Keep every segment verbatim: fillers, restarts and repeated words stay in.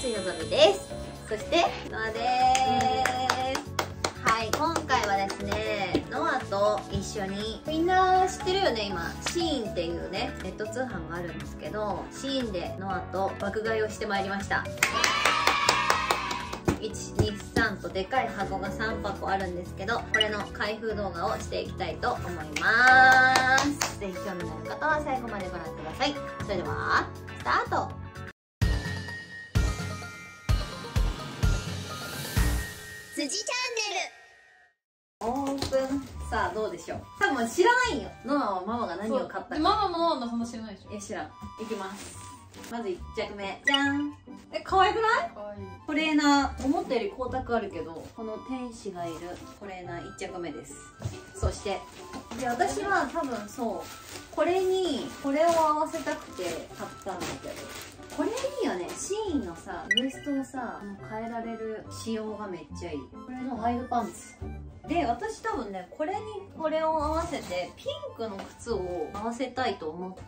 つよぞみです。そしてノアでーす。はい、今回はですね、ノアと一緒に、みんな知ってるよね、今シーンっていうねネット通販があるんですけど、シーンでノアと爆買いをしてまいりました。いちにさんとでかい箱がさんぱこあるんですけど、これの開封動画をしていきたいと思います。ぜひ興味のある方は最後までご覧ください。それではスタート。辻チャンネルオープン。さあどうでしょう。多分知らないよ、ノアはママが何を買ったか。 ママもノアの話知らないでしょ。 いや知らん。いきます。まずいっちゃくめ、じゃん。え、可愛くない？ かわいい。 トレーナー思ったより光沢あるけど、この天使がいるトレーナーいっちゃくめです。そしてで私は多分そうこれにこれを合わせたくて買ったんだけど、これいいよね。シーンのさウエストをさ変えられる仕様がめっちゃいい。これのワイドパンツで、私多分ねこれにこれを合わせてピンクの靴を合わせたいと思って、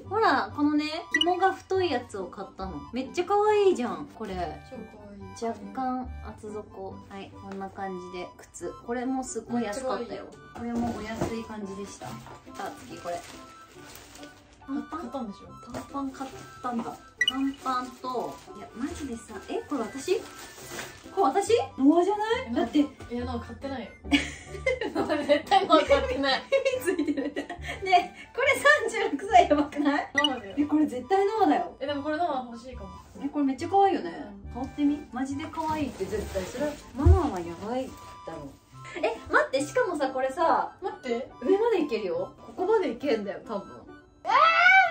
ほらこのね紐が太いやつを買ったの。めっちゃ可愛いじゃんこれ。 超かわいい。 若干厚底。はい、こんな感じで靴。これもすっごい安かったよ。これもお安い感じでした。さあ次これ短パン買ったんでしょ。 短パン買ったんだ。短パンと、いやマジでさ、えこれ私これ私ノアじゃない？だっていや、ノア買ってないよ。ノア絶対ノア買ってない。 ついてる。でこれさんじゅうろくさいやばくない？ ノアだよ。 えこれ絶対ノアだよ。 え、でもこれノア欲しいかも。 えこれめっちゃ可愛いよね。買ってみ。マジで可愛いって絶対。それはママはやばいだろう。え待って、しかもさこれさ待って、 上までいけるよ。ここまでいけんだよ多分。あー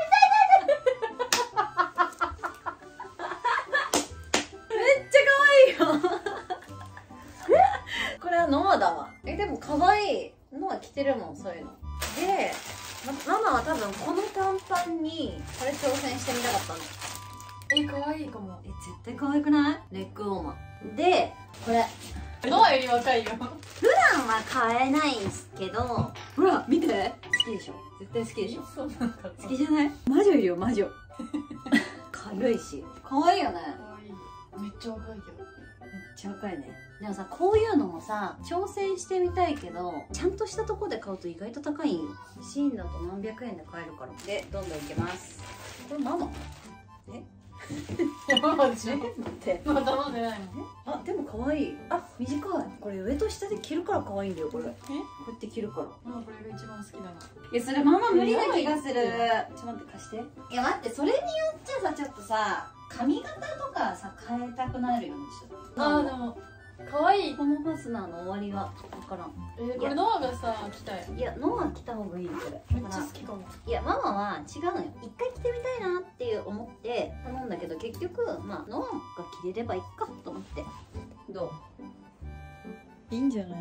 これはノアだわ。えでも可愛い。ノア着てるもんそういうので、ま、ママは多分この短パンにこれ挑戦してみたかったの。 え、可愛いかも。 え絶対可愛くない？ネックウォーマーで、これノアより若いよ。 普段は買えないんすけど、ほら見て、好きでしょ。絶対好きでしょ。 そうなんだ。 好きじゃない？魔女いるよ魔女。軽いし可愛いよね。 可愛い。めっちゃ若いけど。 めっちゃ若いね。でもさこういうのもさ挑戦してみたいけど、ちゃんとしたとこで買うと意外と高いんよ。シーンだと何百円で買えるから。でどんどんいけます。これママ？えママでしょ。 待ってまだ頼んでないの。 あでも可愛い。あ短い。これ上と下で着るから可愛いんだよこれ。こえ、 うやって着るから。 ママこれが一番好きだな。 いやそれママ無理な気がする。ちょっと待って貸して。いや待って、それによっちゃさちょっとさ髪型とかさ変えたくなるよねちょっと。 あーでも可愛い。 このファスナーの終わりが分からん。 えー、これノアがさ着たい。 いやノア着た方がいいよこれ。 めっちゃ好きかも。 いやママは違うのよ。一回着てみたいなっていう思って頼んだけど、結局まあノアが着れればいいかと思って。どう？ いいんじゃない？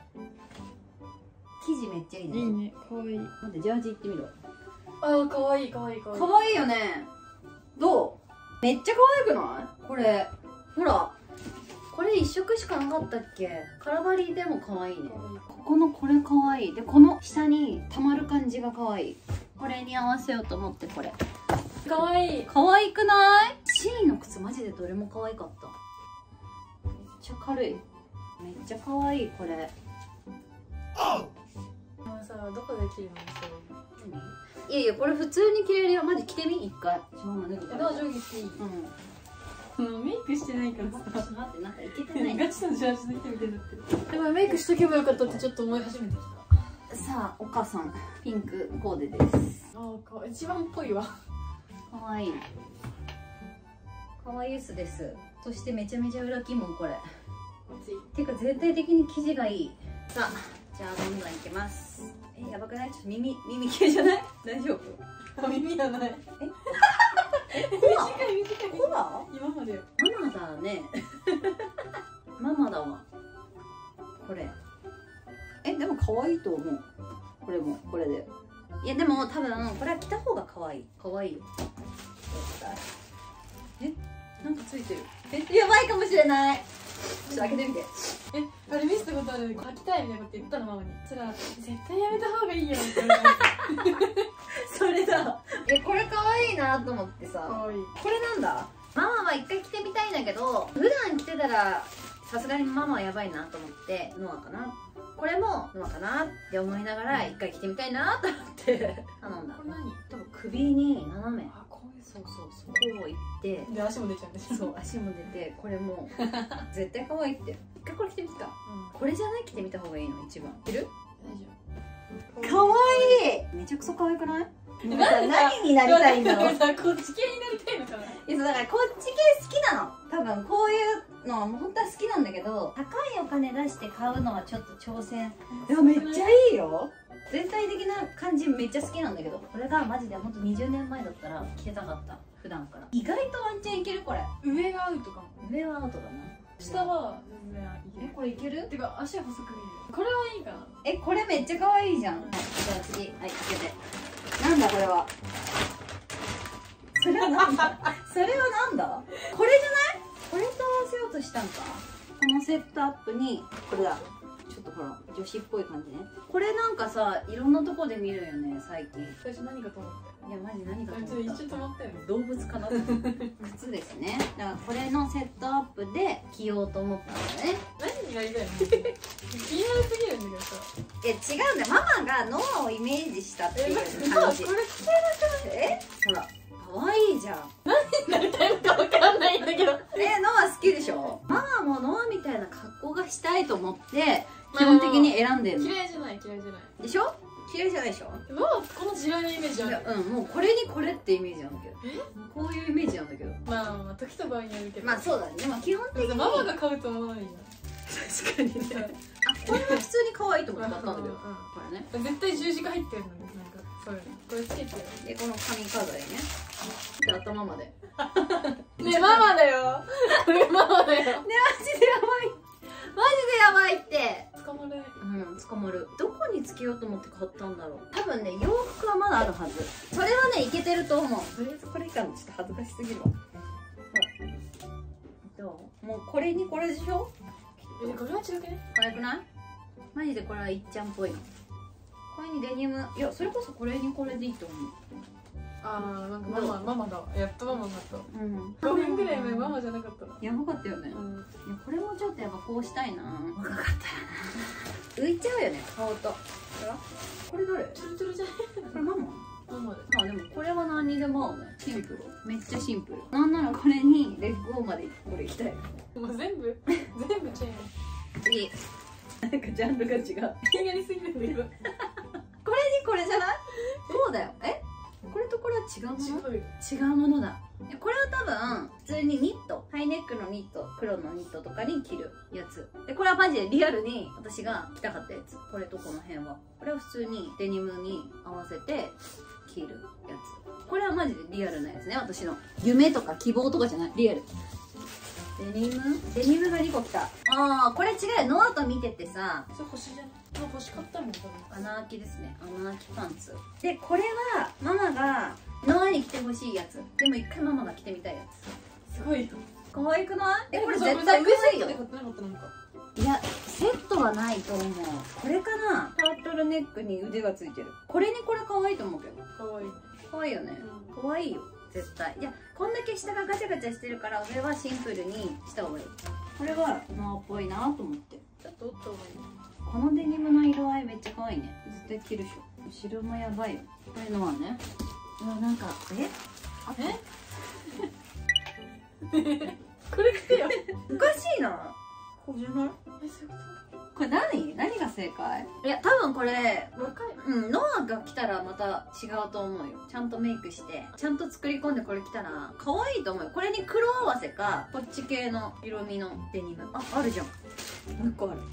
生地めっちゃいいね。 いいね、可愛い。 待ってジャージいってみろ。 あー、可愛い可愛い可愛い。 可愛いよね。どう？めっちゃ可愛くないこれ。ほらこれ一色しかなかったっけ。カラバリでも可愛いね。ここのこれ可愛い。でこの下にたまる感じが可愛い。これに合わせようと思ってこれ。 可愛い。 可愛くない？シーンの靴マジでどれも可愛かった。めっちゃ軽い。めっちゃ可愛いこれ。 もうさ、どこで着るの？ いやいやこれ普通に着れるよ。マジ着てみ一回。ママ脱ぐかえ、 ら。 ノア上下着ていい？ うんもうメイクしてないからさ。 ちょっと待って、なんかいけてない。 ガチのジャージの人みたいになってる。でもメイクしとけばよかったってちょっと思い始めてきた。 さあお母さんピンクコーデです。 ああ、一番っぽいわ。 かわいい。かわいいすです。そしてめちゃめちゃ裏起門これ。てか全体的に生地がいい。さあじゃあどんどんいきます。えやばくない？ちょっと耳耳系じゃない？大丈夫？ 耳がない。 え短い短い。 コラ？ 今までよ。 ママだね。ママだわ。これ。えでも可愛いと思う。これもこれで。いやでも多分これは着た方が可愛い。可愛いよ。えなんかついてる。えやばいかもしれない。ちょっと開けてみて。 え、あれ見せたことある。書きたいみたいなこと言ったのママに。そしたら絶対やめた方がいいよって言われた。 それだ。えこれ可愛いなと思ってさ。 可愛い。 これなんだ。 ママは一回着てみたいんだけど、普段着てたらさすがにママはやばいなと思ってノアかな、これもノアかなって思いながら一回着てみたいなと思って頼んだ。 これ何？ 多分首に斜め、 あ、こういう、 そうそうそう、こういってで足も出ちゃうんでしょ。 そう足も出て、これも絶対可愛いって。一回これ着てみてた。 うん、 これじゃない、着てみた方がいいの一番。着る？ 大丈夫。 可愛い。めちゃくちゃ可愛くない？何になりたいんだろう。 こっち系になりたいのかな。 いや、そうだからこっち系好きなの。多分こういうのは本当は好きなんだけど、高いお金出して買うのはちょっと挑戦。いやめっちゃいいよ。全体的な感じめっちゃ好きなんだけど、これがマジで本当にじゅうねんまえだったら着てたかった。普段から意外とワンチャンいける。これ上がアウトかも。 上はアウトだな。 下は全然いける。 え、これいける？ てか足細く見える。これはいいかな。 え、これめっちゃ可愛いじゃん。はい、じゃあ次、はい、開けて。なんだこれは。それはなんだそれはなんだこれじゃない？これと合わせようとしたんか。このセットアップにこれだ。ちょっとほら女子っぽい感じね。これなんかさ、いろんなとこで見るよね最近。 最初何かと思って。 いやマジ何かとちょっと思った。 一瞬止まったよね。 動物かなと思った靴ですね。だからこれのセットアップで着ようと思ったんだね。 何になりたいの？気になりすぎるんだけどさ。 え、違うんだよ。ママがノアをイメージしたっていう感じ。 これ着てえ、ほら可愛いじゃん。 なりたいのかわかんないんだけど。 え、ノア好きでしょ。ママもノアみたいな格好がしたいと思って基本的に選んでるの。 嫌いじゃない嫌いじゃないでしょ。嫌いじゃないでしょ。 もうこの地雷のイメージある。 いや、うん、もうこれにこれってイメージなんだけど。こういうイメージなんだけど。 まあまあ時と場合によるけど。 まあそうだね。でも基本的にママが買うと思わないな。 確かにね。あ、これは普通に可愛いと思って買ったんだけど。これね。 絶対十字架入ってるのになんかそういうのこれつけてる。 でこの髪飾りね。で頭まで。ねねママだよ。これママだよ。 マジでやばい。マジでやばいって。 捕まる。 うん、捕まる。どこにつけようと思って買ったんだろう。多分ね、洋服はまだあるはず。それはね、いけてると思う。とりあえずこれ以下のちょっと恥ずかしすぎるわ。ほら。どう？もうこれにこれでしょ？ え、これは違くね？ 可愛くない？マジでこれはいっちゃんっぽいの。これにデニム、いや、それこそこれにこれでいいと思う。 ああ、なんかママ、ママだわ。やっとママになった。 うん。 ごねんぐらい前ママじゃなかったな。 やばかったよね。 うん。 いや、これもちょっとやっぱこうしたいな。若かったらな。浮いちゃうよね、顔と。これどれ？ チュルチュルじゃない？ これママ？ ママで。 まあでもこれは何にでも合うね。シンプル。めっちゃシンプル。なんならこれにレッグオーまでこれいきたい。 もう全部全部チェーン。 次。なんかジャンルが違う。 気になりすぎるんだけど。 これにこれじゃない？そうだよ。え？これとこれは違うもの？ 違う。 違うものだ。これは多分普通にニット、ハイネックのニット、黒のニットとかに着るやつで、これはマジでリアルに私が着たかったやつ。これとこの辺はこれは普通にデニムに合わせて着るやつ。これはマジでリアルなやつね。私の夢とか希望とかじゃない、リアル。デニムデニムがにこ来た。ああ、これ違うよ。ノアと見ててさ、 それ星じゃない？もう欲しかったもん多分。 穴開きですね。穴開きパンツで、これはママがノアに着てほしいやつ。でも一回ママが着てみたいやつ。 すごい。 可愛くない？え、これ絶絶対可愛いよ。 で買ってなかったなんか。 いや、セットはないと思う。これかな？タートルネックに腕がついてる。これにこれ可愛いと思うけど。 可愛い。 可愛いよね。可愛いよ。絶対。いや、こんだけ下がガチャガチャしてるから上はシンプルにした方がいい。これはノアっぽいなと思って。 ちょっと折った方がいい。 このデニムの色合いめっちゃ可愛いね。絶対着るでしょ。後ろもやばいよ。これのはね。うわ、なんか、え？あえ？これ着てよ。 おかしいな。これじゃない？ え、そういうここれ何？何が正解？いや、多分これ、 と？若い。 うん、ノアが来たらまた違うと思うよ。ちゃんとメイクしてちゃんと作り込んでこれ着たら可愛いと思うよ。これに黒合わせかこっち系の色味のデニム。あ、あるじゃん。もう一個ある。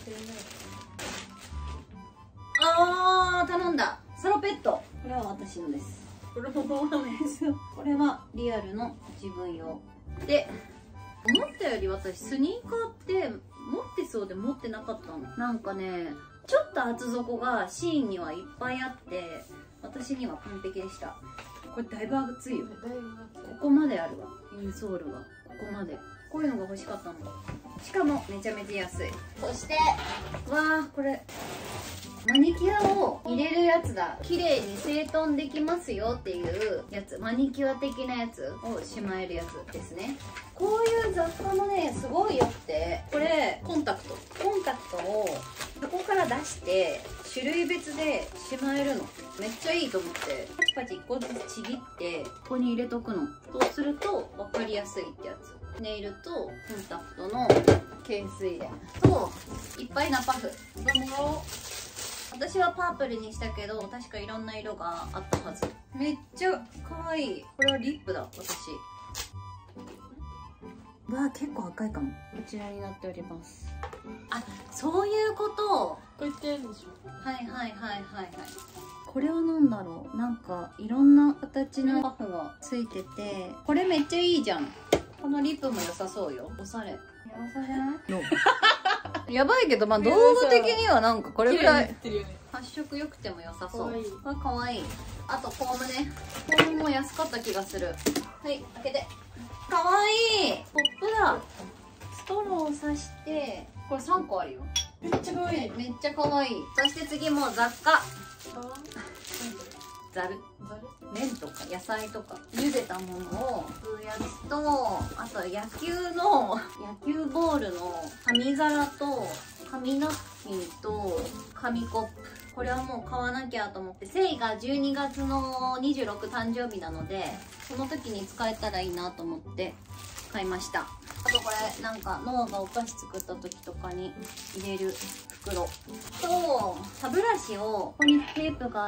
あー、頼んだ。サロペット。これは私のです。 これももらない。 これはリアルの自分用で、思ったより私スニーカーって持ってそうで持ってなかったの。なんかね、ちょっと厚底がシーンにはいっぱいあって私には完璧でした。これだいぶ厚いよ。 だいぶここまであるわ。インソールがここまで。こういうのが欲しかったの。しかもめちゃめちゃ安い。そしてわー、これマニキュアを入れるやつだ。綺麗に整頓できますよっていうやつ、マニキュア的なやつをしまえるやつですね。こういう雑貨もねすごいよくて、これコンタクトコンタクトを箱から出して種類別でしまえるの、めっちゃいいと思って、パチパチいっこずつちぎってここに入れとくの。そうすると分かりやすいってやつ。ネイルとコンタクトの軽水でといっぱいなパフ。私はパープルにしたけど確かいろんな色があったはず。めっちゃ可愛い。これはリップだ私。わあ結構赤いかも。こちらになっております。あ、そういうこと。 こう言ってるんでしょ。 はいはいはいはいはい。これは何だろう、なんかいろんな形のパフがついてて、これめっちゃいいじゃん。このリップも良さそうよ。おしゃれ。やばさじゃないやばいけど、まあ動画的にはなんかこれぐらい発色良くても良さそう。これかわいい。あとコームね。コームも安かった気がする。はい、開けて。かわいい。ポップだ。ストローを刺して、これさんこあるよ。 めっちゃ可愛い。 めっちゃかわいい。そして次もう雑貨。ざる。麺とか野菜とか茹でたものを食うやつと、あと野球の野球ボールの紙皿と紙ナプキンと紙コップ、これはもう買わなきゃと思って、せいがじゅうにがつのにじゅうろく誕生日なのでその時に使えたらいいなと思って買いました。あとこれなんかノアがお菓子作った時とかに入れる袋と、歯ブラシをここにテープがあって、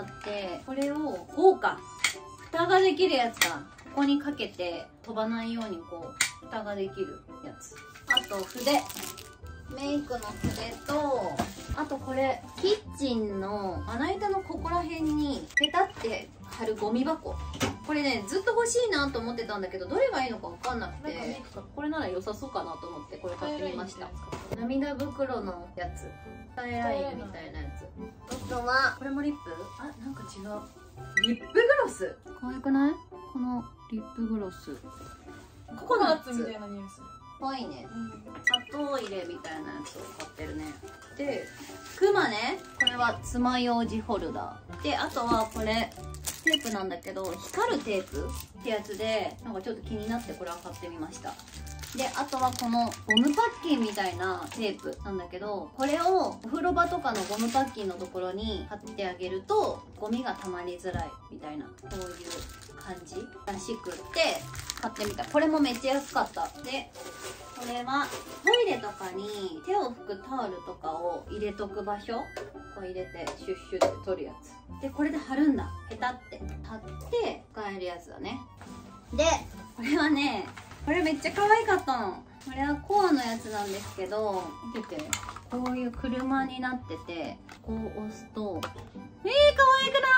これをこうか蓋ができるやつだ。ここにかけて飛ばないようにこう蓋ができるやつ。あと筆、メイクの筆と、あとこれキッチンのまな板のここら辺にペタって貼るゴミ箱。これねずっと欲しいなと思ってたんだけど、どれがいいのか分かんなくて、これなら良さそうかなと思ってこれ買ってみました。涙袋のやつ、スタイラインみたいなやつ。あとはこれもリップ、あ、なんか違う、リップグロス。可愛くない？このリップグロスココナッツみたいな匂いする。 可愛いね、うん、砂糖入れみたいなやつを買ってるね。でクマね、これは爪楊枝ホルダーで、あとはこれテープなんだけど光るテープってやつで、なんかちょっと気になってこれは買ってみました。であとはこのゴムパッキンみたいなテープなんだけど、これをお風呂場とかのゴムパッキンのところに貼ってあげるとゴミがたまりづらいみたいな、こういう感じらしくって買ってみた。これもめっちゃ安かった。でこれはトイレとかに手を拭くタオルとかを入れとく場所、こう入れてシュッシュって取るやつで、これで貼るんだ。ペタって貼って使えるやつだね。でこれはね、これめっちゃ可愛かったの。これはコアのやつなんですけど、見てて、こういう車になってて、こう押すと、えー、可愛くない？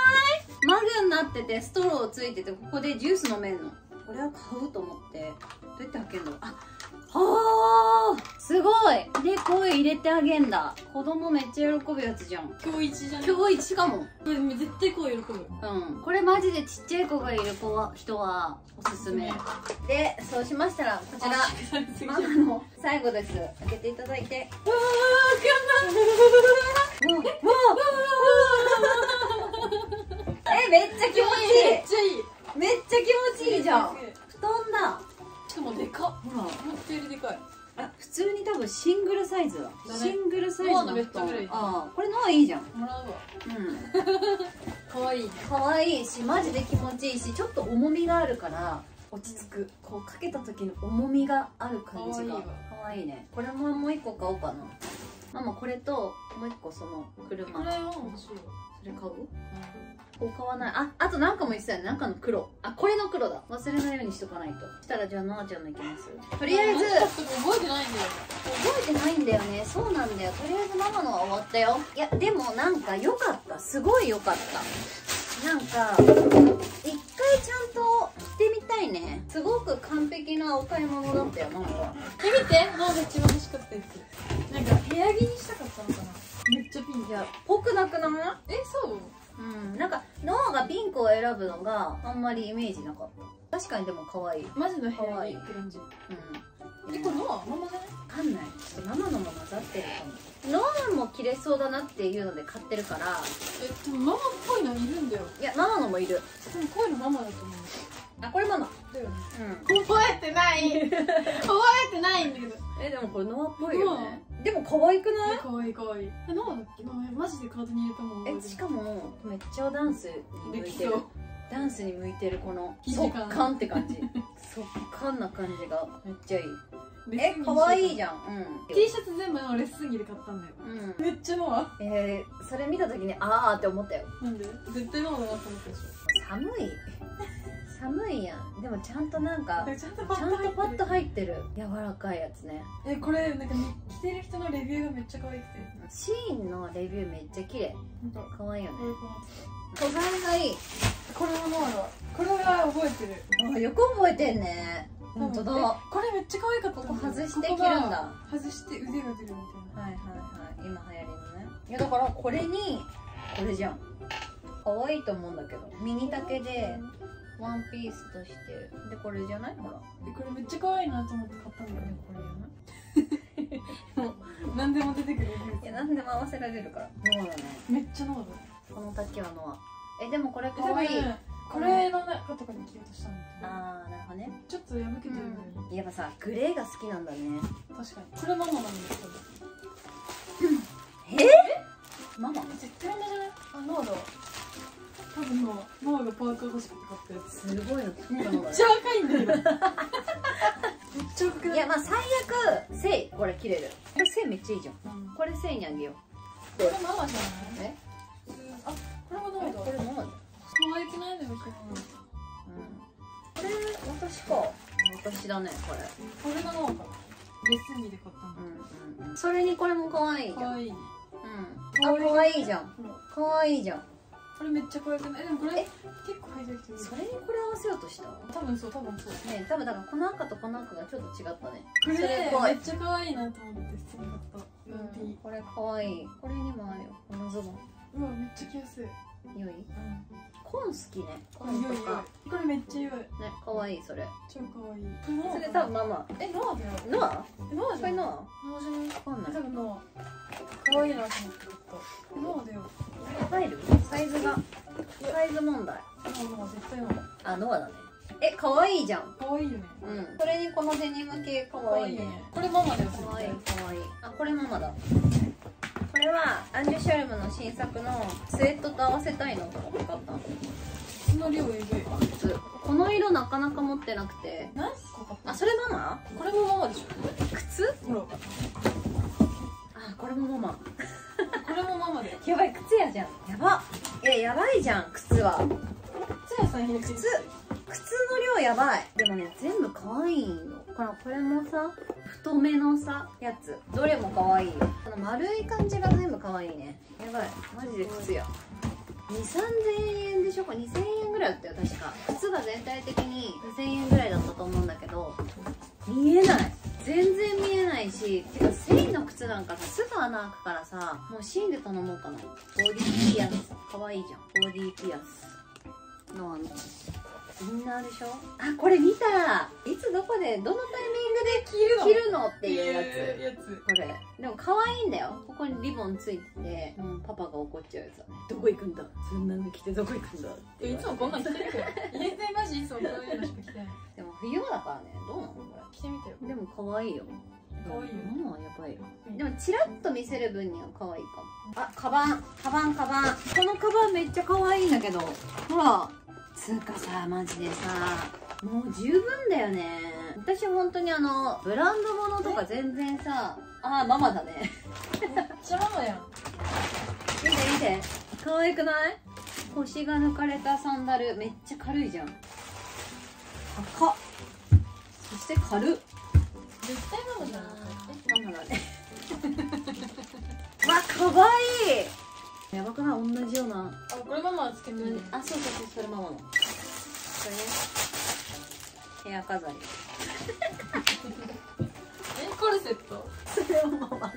マグになっててストローついてて、ここでジュース飲めんの。これは買うと思って、どうやって開けるの？あ、はあ、すごい。でこう入れてあげんだ。子供めっちゃ喜ぶやつじゃん。 今日一じゃん。 今日一かも。 これ絶対こう喜ぶ。 うん、これマジでちっちゃい子がいる子は人はおすすめで、そうしましたらこちらママの最後です。開けていただいて、うわー、わー、わーえ、めっちゃ気持ちいい。めっちゃいい。めっちゃ気持ちいいじゃん。布団だ。 しかもでかっ。ほら、思ったよりでかい。 あ、普通に多分シングルサイズだ。シングルサイズの布団。ああ、これのはいいじゃん。 もらうわ。 うん。 可愛い。 可愛いし、マジで気持ちいいし、ちょっと重みがあるから落ち着く。こうかけた時の重みがある感じが可愛いね。これももう一個買おうかな。ママこれともう一個その車。 これは面白い。 それ買う？こう買わない。あ、あとなんかも言ってたよね。なんかの黒。あ、これの黒だ。忘れないようにしとかないと。そしたらじゃあノアちゃんのいきます。とりあえず覚えてないんだよ。 覚えてないんだよね。そうなんだよ。とりあえずママのは終わったよ。いやでもなんか良かった。すごい良かった。なんか一回ちゃんとしてみたいね。すごく完璧なお買い物だったよ。なんかえ、見て、ノアが一番欲しかったやつ。なんか部屋着にしたかったのかな。めっちゃピンク。 いやぽくなくない？ え、そう？ うん、なんかノアがピンクを選ぶのがあんまりイメージなかった。確かにでも可愛い。 マジの部屋着って感じ。 うん。 え、これノアママじゃない？ わかんない。ちょっとママのも混ざってるかも。ノアも着れそうだなっていうので買ってるから。 え、でもママっぽいのいるんだよ。 いや、ママのもいる。 でもこういうのママだと思う。 あ、これママだよね。 うん。 覚えてない覚えてないんだけど。 え、でもこれノアっぽいよね。でも可愛くない？ かわいいかわいい。え、ノアだっけ？マジで体に入れたもん。 え、しかもめっちゃダンスに向いてる。ダンスに向いてるこの速乾って感じ。速乾な感じがめっちゃいい。え、可愛いじゃん。うん。 T シャツ全部のレッスン着で買ったんだよ。 うん。 めっちゃノア。 えー、それ見た時にあーって思ったよ。 なんで？絶対ノアだなと思ったでしょ。 寒い。寒いやん。でもちゃんとなんかちゃんとちゃんとパッと入ってる柔らかいやつね。 え、これなんか着てる人のレビューがめっちゃ可愛くて。 シーンのレビューめっちゃ綺麗。 なんか可愛いよね。 こ素材がいい。 れもノアだ。これは覚えてる。 あ、よく覚えてんね。本当だ。 これめっちゃ可愛かった。 ここ外して着るんだ。 外して腕が出るみたいな。 はいはいはい。今流行りのね。いやだからこれにこれじゃん。可愛いと思うんだけど。ミニ丈でワンピースとしてでこれじゃない？ほら。 え、これめっちゃ可愛いなと思って買ったんだよね。これじゃない？もう何でも出てくる。 いや何でも合わせられるから。ノアだね。めっちゃノアだ。この丈はノア。え、でもこれ可愛い。 これの中とかに着ようとしたんだけど。 ああ、なるほどね。 ちょっと破けてるのよ。 やっぱさ、グレーが好きなんだね。 確かに。これママなんですけど。 え？ママ？ 絶対ママじゃない？あ、ノアだ。多分ノア。ノアがパーカー欲しくて買ったやつ。 すごいの作ったのめっちゃ赤いんだよ。めっちゃ赤くない？ いや、まあ最悪セイこれ切れる。これセイめっちゃいいじゃん。これセイにあげよう。 これママじゃない？ え？ あ、これもノアだ。 これママだ。 可愛くないのよ。うん。 これ私か。私だねこれ。 これがノアか。レッスン着で買ったんだ。 うんうん。それにこれも可愛いじゃん。 可愛いね。 うん。あ、可愛いじゃん。可愛いじゃん。 これめっちゃ可愛くない？え、でもこれ結構履いてる人いる。 それにこれ合わせようとした？ 多分そう、多分そう。 ね、多分だからこの赤とこの赤がちょっと違ったね。 これそれ可愛い。 めっちゃ可愛いなと思って普通に買った。 うん、これ可愛い。これにもあるよ。このズボン。 うわ、めっちゃ着やすい。 良い？コーン好きね。コー良い良い。 ンとか。 これめっちゃ良い。 ね、可愛いそれ。 超可愛い。 それ多分ママ。 え、ノアだよ。 ノア？ ノアじゃん。 これノア？ ノアじゃない？ わかんない。 多分ノア。可愛いなと思って買った。ノアだよ。 入る？サイズが。サイズ問題。 ノア絶対ノあ、ノアだね。え、可愛いじゃん。 ア。可愛いよね。 うん。これにこのデニム系可愛いね。 これママだよ。 可愛い可愛い。あ、これママだ。これはアンジュシャルムの新作のスウェットと合わせたいのと思って買ったの。 その量えぐい。 靴。この色なかなか持ってなくて。 何個買った？ あ、それママ？ これもママでしょ。 靴？ ほら。 あ、これもママ。 これもママで。 やばい、靴屋じゃん。やば。え、やばいじゃん、靴は。 靴屋さん開靴。靴の量やばい。でもね、全部可愛いの。このこれもさ、太めのさ、やつ。どれも可愛いよ。この丸い感じが全部可愛いね。やばい、マジで靴屋。に、さんぜんえんでしょ？これにせんえんぐらいだったよ、確か。靴が全体的ににせんえんぐらいだったと思うんだけど、見えない。全然見えないし、てか繊維の靴なんかさ、すぐ穴開くからさ、もうシーンで頼もうかな。ボディピアス。可愛いじゃん。ボディピアスのあの、インナーでしょ？あ、これ見た！いつどこで、どのタイミングで着るのっていうやつ。 やつ。 これ。でも可愛いんだよ。ここにリボンついてて、うん、パパが怒っちゃうやつだね。どこ行くんだ？そんなの着てどこ行くんだ？ いつもこんなん着てるから。家でマジいつもこういうのしか着てない。 でも冬だからね、どうなのこれ。 着てみてよ。 でも可愛いよ。 可愛いよ。 物はやばいよ。でもチラッと見せる分には可愛いかも。あ、カバン、カバン、カバン。このカバンめっちゃ可愛いんだけど。ほら。つうかさ、マジでさ、もう十分だよね。私本当にあの、ブランド物とか全然さ、あー、ママだね。 めっちゃママやん。 見て見て。可愛くない？腰が抜かれたサンダル。めっちゃ軽いじゃん。高っ。そして軽っ。 絶対ママじゃん。 え、ママだね。わ、かわいい。やばくない？同じような。 あ、これママはつけてる。 あ、そうそうそう、それママの。これね。部屋飾り。 え、コルセット？ それはママの。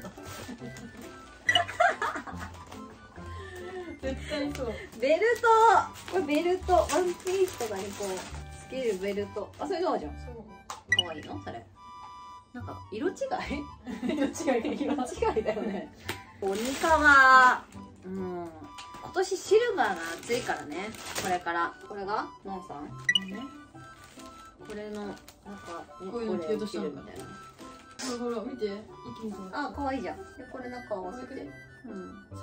絶対そう。 ベルト。これベルト。ワンピースとかにこうつけるベルト。あ、それどうじゃん。 そう。 可愛いの？それ。 なんか色違い色違い色違いだよね。オニカはうん今年シルバーが暑いからね。これからこれがノンさんこれのなんかこういうの着ようとしたのかみたいな。 ほらほら見て、一気にこうあ、可愛いじゃん。でこれ中合わせて。うん。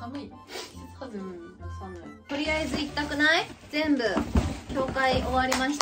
寒い季節外れ、 うん、寒い。とりあえず一択ない？全部教会終わりました。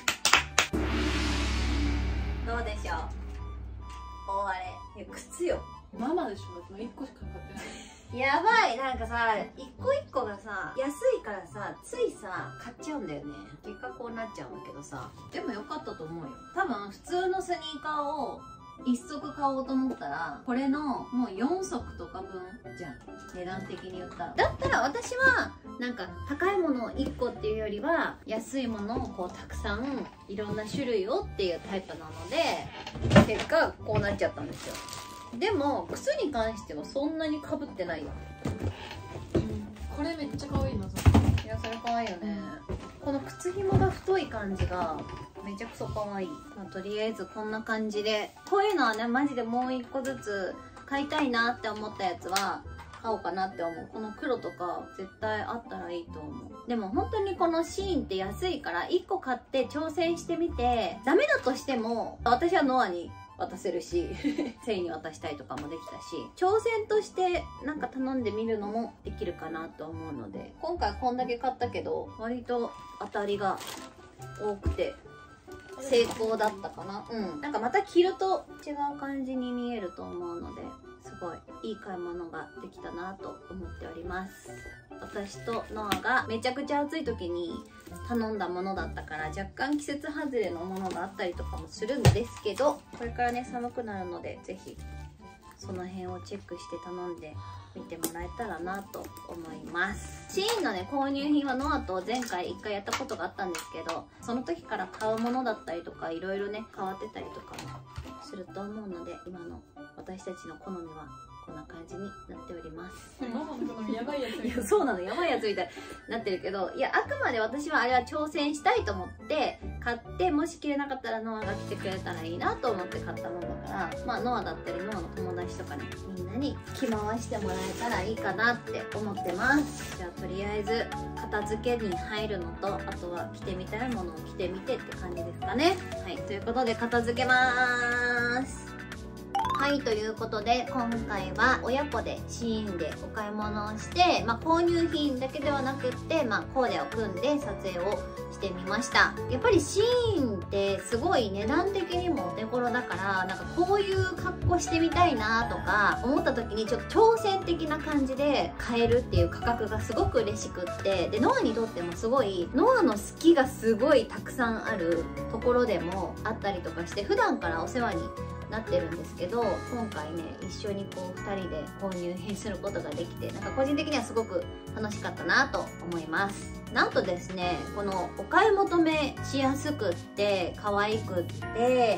どうでしょう。終われ。いや靴よ。 ママでしょ。いっこしか買ってない。 やばい、なんかさ一個一個がさ安いからさついさ買っちゃうんだよね。結果こうなっちゃうんだけどさ、でもよかったと思うよ。多分普通のスニーカーをいっ足買おうと思ったらこれのもうよん足とか分じゃん、値段的に言ったら。だったら私はなんか高いものをいっこっていうよりは安いものをこうたくさんいろんな種類をっていうタイプなので結果こうなっちゃったんですよ。でも靴に関してはそんなにかぶってないよ。 これめっちゃ可愛いな。 いやそれ可愛いよね。この靴ひもが太い感じがめちゃくそ可愛い。まあ、とりあえずこんな感じで、こういうのはねマジでもういっこずつ買いたいなって思ったやつは買おうかなって思う。この黒とか絶対あったらいいと思う。でも本当にこのシーンって安いからいっこ買って挑戦してみて、ダメだとしても私はノアに渡せるしセイに渡したりとかもできたし、挑戦としてなんか頼んでみるのもできるかなと思うので、今回こんだけ買ったけど割と当たりが多くて成功だったかな。うん、なんかまた着ると違う感じに見えると思うので、すごいいい買い物ができたなと思っております。私とノアがめちゃくちゃ暑い時に頼んだものだったから若干季節外れのものがあったりとかもするんですけど、これからね寒くなるのでぜひその辺をチェックして頼んで見てもらえたらなと思います。シーインのね購入品はノアと前回いっかいやったことがあったんですけど、その時から買うものだったりとかいろいろね変わってたりとかもすると思うので、今の私たちの好みはこんな感じになっております。 ママの好みやばいやつみたい。 いやそうなの、やばいやつみたいになってるけど、いやあくまで私はあれは挑戦したいと思って買って、もし着れなかったらノアが着てくれたらいいなと思って買ったものだから、まあノアだったりノアの友達とかねみんなに着回してもらえたらいいかなって思ってます。じゃあとりあえず片付けに入るのと、あとは着てみたいものを着てみてって感じですかね。はい、ということで片付けまーす。はい、ということで今回は親子でシーインでお買い物をして、まあ、購入品だけではなくって、まあ、コーデを組んで撮影をしてみました。やっぱりシーインってすごい値段的にもお手頃だから、なんかこういう格好してみたいなとか思った時にちょっと挑戦的な感じで買えるっていう価格がすごく嬉しくって、でノアにとってもすごいノアの好きがすごいたくさんあるところでもあったりとかして、普段からお世話になってるんですけど、今回ね一緒にこうふたりで購入品することができて、なんか個人的にはすごく楽しかったなと思います。なんとですね、このお買い求めしやすくって可愛くって、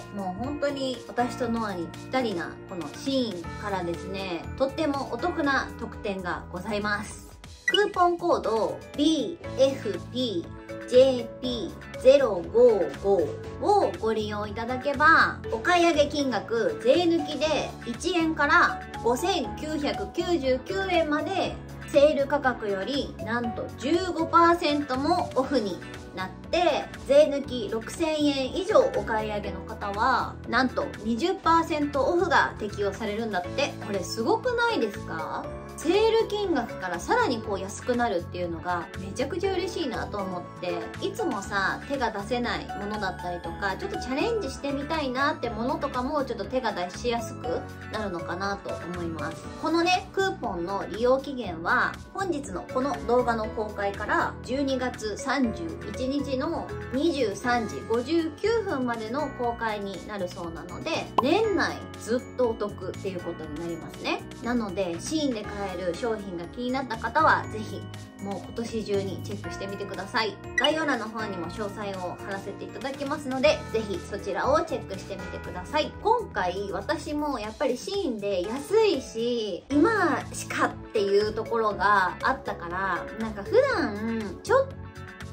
もう本当に私とノアにぴったりなこのシーインからですね、とってもお得な特典がございます。クーポンコード ビーエフピージェーピーゼロごご をご利用いただけば、お買い上げ金額税抜きでいちえんからごせんきゅうひゃくきゅうじゅうきゅうえんまでセール価格よりなんと じゅうごパーセント もオフになって、税抜きろくせんえん以上お買い上げの方はなんと にじゅっパーセント オフが適用されるんだって。これすごくないですか？セール金額からさらにこう安くなるっていうのがめちゃくちゃ嬉しいなと思って、いつもさ手が出せないものだったりとか、ちょっとチャレンジしてみたいなってものとかもちょっと手が出しやすくなるのかなと思います。このねクーポンの利用期限は本日のこの動画の公開からじゅうにがつさんじゅういちにちのにじゅうさんじごじゅうきゅうふんまでの公開になるそうなので、年内ずっとお得っていうことになりますね。なのでシーインで買える商品が気になった方はぜひもう今年中にチェックしてみてください。概要欄の方にも詳細を貼らせていただきますので、ぜひそちらをチェックしてみてください。今回私もやっぱりシーインで安いし今しかっていうところがあったから、なんか普段ちょっ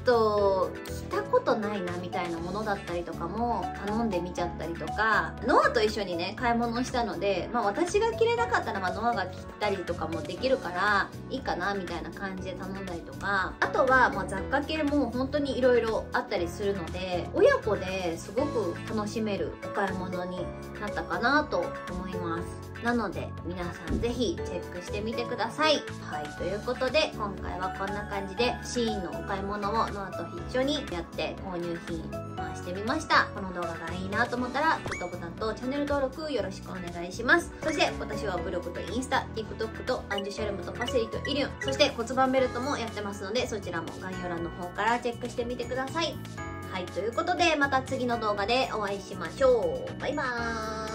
と着たことないなみたいなものだったりとかも頼んでみちゃったりとか、ノアと一緒にね買い物したので、まあ、私が着れなかったらまあノアが着たりとかもできるからいいかなみたいな感じで頼んだりとか、あとはまあ雑貨系も本当にいろいろあったりするので、親子ですごく楽しめるお買い物になったかなと思います。なので皆さんぜひチェックしてみてください。はい、ということで今回はこんな感じでシーインのお買い物をノアと一緒にやって購入品回してみました。この動画がいいなと思ったらグッドボタンとチャンネル登録よろしくお願いします。そして私はブログとインスタ、TikTok とアンジュシャルムとパセリとイリュン、そして骨盤ベルトもやってますので、そちらも概要欄の方からチェックしてみてください。はい、ということでまた次の動画でお会いしましょう。バイバーイ。